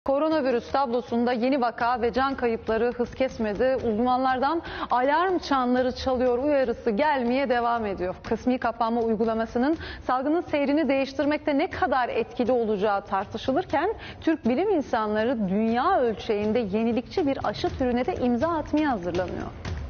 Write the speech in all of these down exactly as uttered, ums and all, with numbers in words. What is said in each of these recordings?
Koronavirüs tablosunda yeni vaka ve can kayıpları hız kesmedi. Uzmanlardan alarm çanları çalıyor uyarısı gelmeye devam ediyor. Kısmi kapanma uygulamasının salgının seyrini değiştirmekte ne kadar etkili olacağı tartışılırken Türk bilim insanları dünya ölçeğinde yenilikçi bir aşı türüne de imza atmaya hazırlanıyor.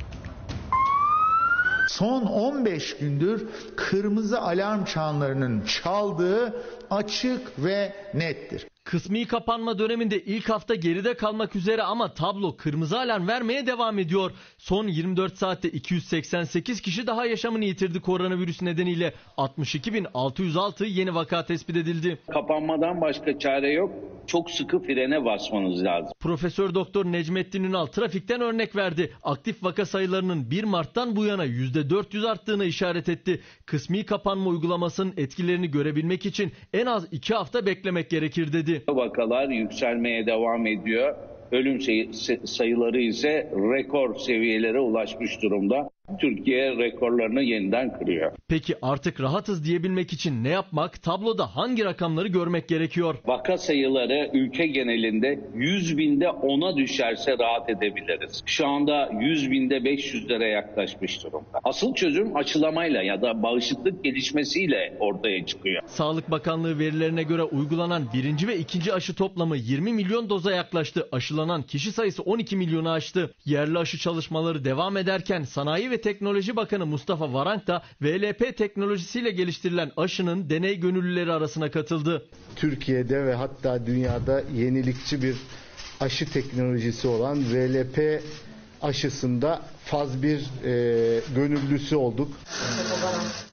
Son on beş gündür kırmızı alarm çanlarının çaldığı açık ve nettir. Kısmi kapanma döneminde ilk hafta geride kalmak üzere ama tablo kırmızı alarm vermeye devam ediyor. Son yirmi dört saatte iki yüz seksen sekiz kişi daha yaşamını yitirdi koronavirüs nedeniyle. altmış iki bin altı yüz altı yeni vaka tespit edildi. Kapanmadan başka çare yok. Çok sıkı frene basmanız lazım. Profesör Doktor Necmettin Ünal trafikten örnek verdi. Aktif vaka sayılarının bir Mart'tan bu yana yüzde dört yüz arttığını işaret etti. Kısmi kapanma uygulamasının etkilerini görebilmek için en az iki hafta beklemek gerekir dedi. Vakalar yükselmeye devam ediyor. Ölüm sayıları ise rekor seviyelere ulaşmış durumda. Türkiye rekorlarını yeniden kırıyor. Peki artık rahatız diyebilmek için ne yapmak? Tabloda hangi rakamları görmek gerekiyor? Vaka sayıları ülke genelinde yüz binde ona düşerse rahat edebiliriz. Şu anda yüz binde beş yüzlere yaklaşmış durumda. Asıl çözüm aşılamayla ya da bağışıklık gelişmesiyle ortaya çıkıyor. Sağlık Bakanlığı verilerine göre uygulanan birinci ve ikinci aşı toplamı yirmi milyon doza yaklaştı. Aşılanan kişi sayısı on iki milyonu aştı. Yerli aşı çalışmaları devam ederken Sanayi ve Teknoloji Bakanı Mustafa Varank da V L P teknolojisiyle geliştirilen aşının deney gönüllüleri arasına katıldı. Türkiye'de ve hatta dünyada yenilikçi bir aşı teknolojisi olan V L P aşısında faz bir e, gönüllüsü olduk.